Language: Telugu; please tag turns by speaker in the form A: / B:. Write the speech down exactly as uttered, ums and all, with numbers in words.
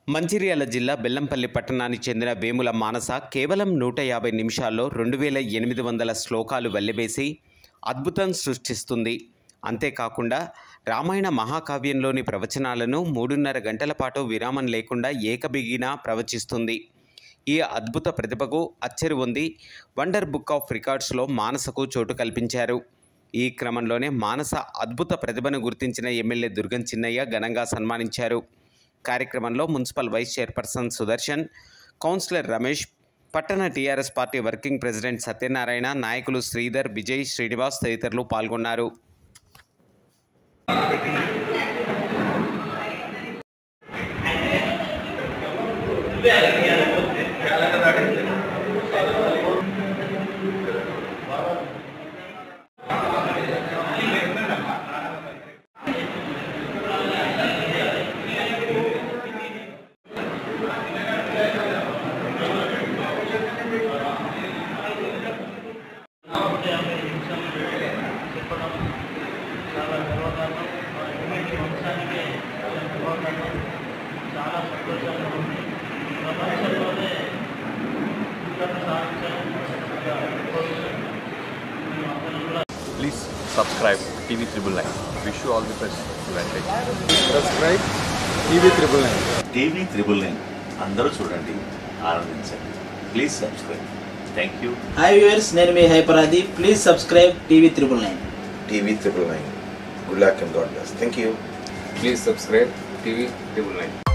A: మంచిర్యాల జిల్లా బెల్లంపల్లి పట్టణానికి చెందిన వేముల మానస కేవలం నూట యాభై నిమిషాల్లో రెండు వేల ఎనిమిది వందల శ్లోకాలు వెల్లివేసి అద్భుతం సృష్టిస్తుంది. అంతేకాకుండా రామాయణ మహాకావ్యంలోని ప్రవచనాలను మూడున్నర గంటల పాటు విరామం లేకుండా ఏకబిగిన ప్రవచిస్తుంది. ఈ అద్భుత ప్రతిభకు అచ్చెరు ఉంది వండర్ బుక్ ఆఫ్ రికార్డ్స్లో మానసకు చోటు కల్పించారు. ఈ క్రమంలోనే మానస అద్భుత ప్రతిభను గుర్తించిన ఎమ్మెల్యే దుర్గం చిన్నయ్య ఘనంగా సన్మానించారు. కార్యక్రమంలో municipal vice chairperson Sudarshan, councillor Ramesh, పట్టణ TRS party working president Satyanarayana, నాయకులు శ్రీధర్, విజయ్, శ్రీనివాస్ తదితరులు పాల్గొన్నారు.
B: చాలా సంతోషంగా ఉంది. ప్రపంచంలోనే
C: Please subscribe T V Triple Nine. Wish you all the best.
D: Subscribe T V Triple Nine.
E: T V Triple Nine. అందరూ చూడండి, ఆనందించండి. Please subscribe. Thank you.
F: Hi viewers, నేను మీ హైపరాది. Please subscribe TV triple nine.
D: T V Triple Nine. Good luck and God bless. Thank you.
G: Please subscribe T V Triple Nine.